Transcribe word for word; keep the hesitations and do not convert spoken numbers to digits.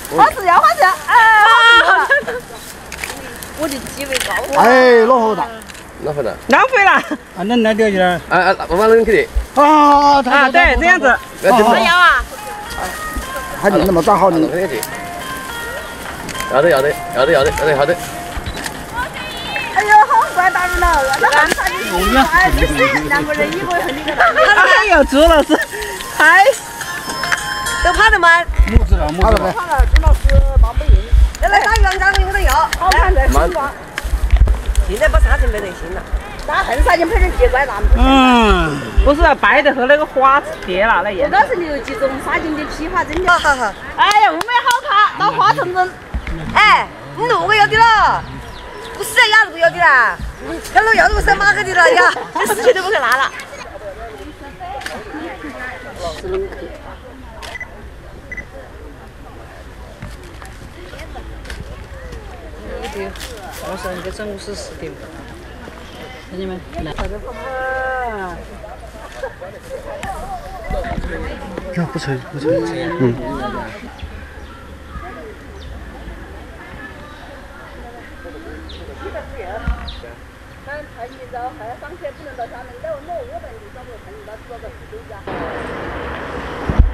花式呀，花式呀！哎，我的机会高。 哎，老好大， 浪费了。 浪费了。 啊，那那掉起来。 哎哎，慢慢扔去的。 啊， 啊，对，这样子。 还要啊？ 还能那么大好呢？ 扔去。要得要得要得要得要得要得。 哎呦，好怪大人了，那干啥你哎，你是两个人一个很那个的。 哎呦，朱老师，太都跑得慢。 木子了，木子了。 跑了，朱老师忙不赢。要来打圆杆我都要。好看在心瓜。现在把沙尘没得心了。打横沙就拍成结怪大。 嗯，不是掰的和那个花贴了那也。 我倒是留几种沙金的批发真的。好好。哎呀，雾霾好看，到花城镇。哎，你录个要得了。不是鸭子不要的啦，那老要的我是马个的了呀，这事情都不可拿了。一点，我说应该整五十四点。看见没？来。 呀，不吹不吹，嗯。太急躁，还要上车不能到下面，那我我我在路上我看到多个回家。